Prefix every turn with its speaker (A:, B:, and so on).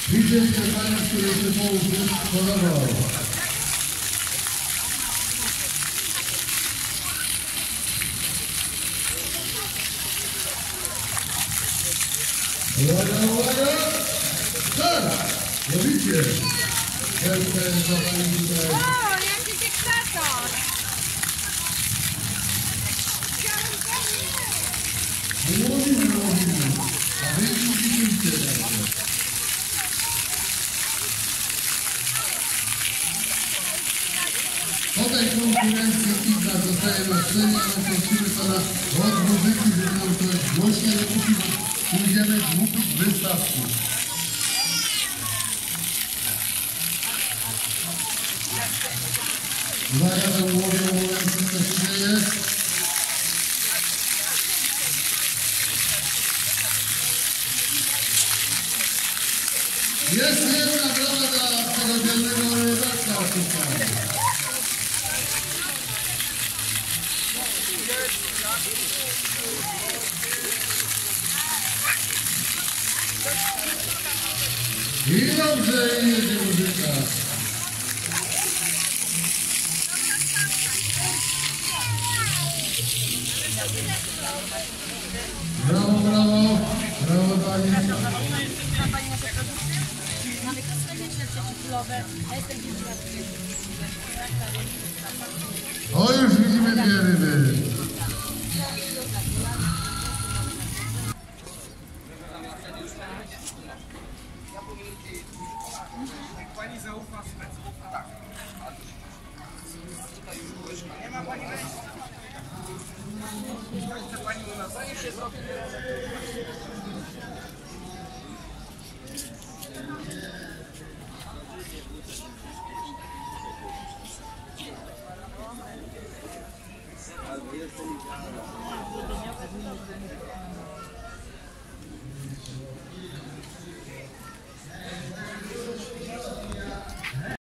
A: Widzę Stefana, który się podobał. Uwaga, uwaga! Tak! Robicie! Wielkie zapalenie tutaj.
B: O, jaki dyktator!
A: Mówimy. A wy widzicie także. Po tej konkurencji Igna zostaje na scenie, ale prosimy pana od muzyki, żeby nam coś głośniej kupić. Pójdziemy złupić wystawki. Uwaga, tam łowią momenty, co się dzieje. Jest jedna droga dla tego dzielnego redaktora tutaj. I dobrze jedzie muzyka. Brawo, brawo, brawo pani.
B: Mamy kosmetyczne przeciwbólowe, a jestem
A: O, już widzimy dwie ryby.
C: Pani zaufa specjalnie. Tak. Nie ma pani wejścia. Chce pani u nas się zrobić.